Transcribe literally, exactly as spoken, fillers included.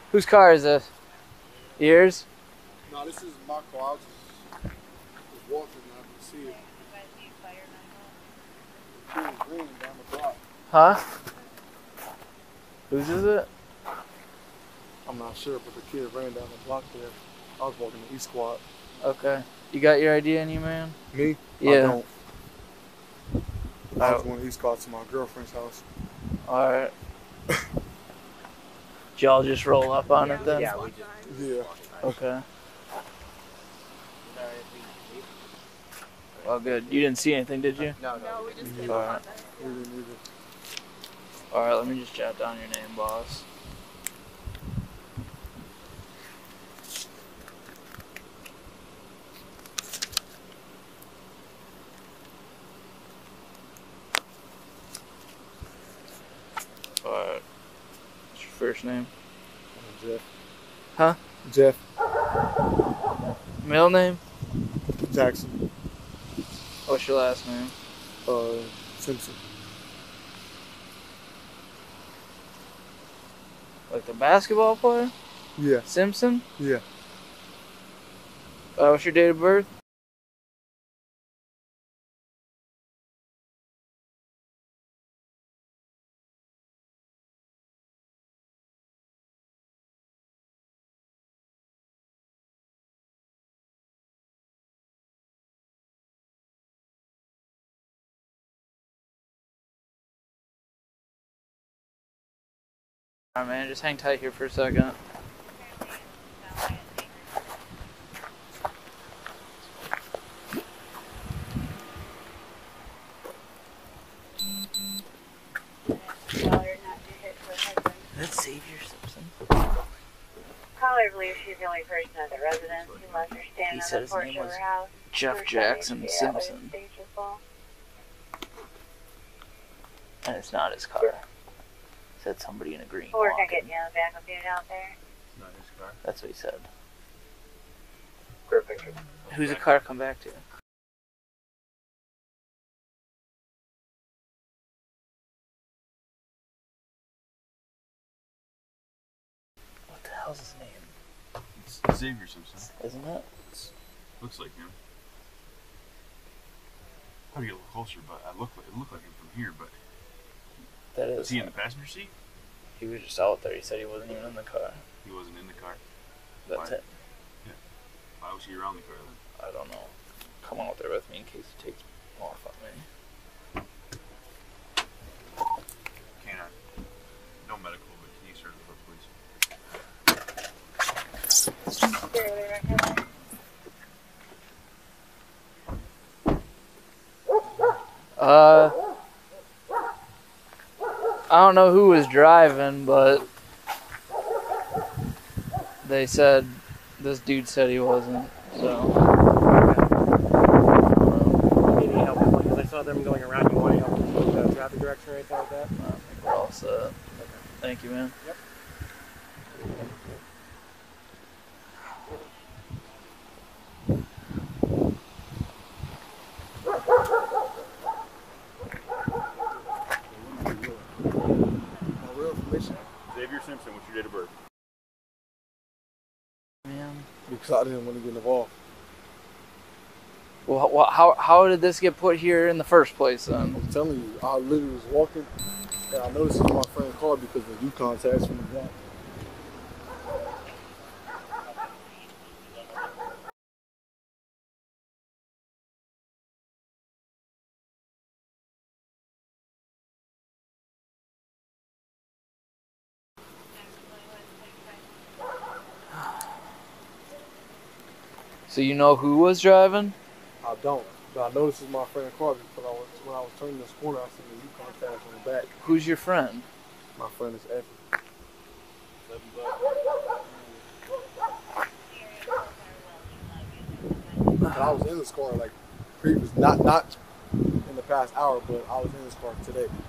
Whose car is this? Yours? No, this is my car. I was just, just walking and I can see it. The kid is raining down the block. Huh? Whose is it? I'm not sure, but the kid ran down the block there. I was walking the East Squad. Okay. You got your I D on you, man? Me? Yeah. I don't. I was Oh. going to East Squad to my girlfriend's house. Alright. Did y'all just roll up on it then? Yeah, we just. Yeah. Okay. Well, good. You didn't see anything, did you? No, no, we just did. Alright. We didn't either. Alright, let me just jot down your name, boss. Alright. What's your first name? I'm Jeff. Huh? Jeff Middle name? Jackson. What's your last name? Uh, Simpson. Like the basketball player? Yeah. Simpson? Yeah. Uh, what's your date of birth? Alright, man, just hang tight here for a second. That's Zavier Simpson. Caller believes she's the only person at the residence who left her He standing said on the his porch name of was her house. Jeff Jackson Simpson. And it's not his car. It said somebody in a green We're walk. gonna get you on the back of it out there. It's not his car. That's what he said. Perfect. Who's the car come back to? What the hell's his name? It's Zavier Simpson. Isn't it? It's, looks like him. Probably get a little closer, but I look like, it looked like him from here. But That is. is he in the passenger seat? He was just out there. He said he wasn't even in the car. He wasn't in the car. That's Why? it. Why was he around the car then? I don't know. Come out there with me in case he takes off on me. Canine. No medical, but can you search for please? Uh, I don't know who was driving, but they said this dude said he wasn't. So. Need any help with, like, because I saw them going around. You want any help with the traffic direction or anything like that? I think we're all set. Okay. Thank you, man. Yep. My real information. Zavier Simpson, what's your date of birth? Man. Because I didn't want to get involved. Well, wh- how how did this get put here in the first place then? I'm telling you, I literally was walking and I noticed it was my friend's car because the Yukon tags from the block. So you know who was driving? I don't. But I noticed it's my friend's car because I was, when I was turning this corner, I seen the Yukon tags on the back. Who's your friend? My friend is Effie. But I was in this car like previous, not not in the past hour, but I was in this car today.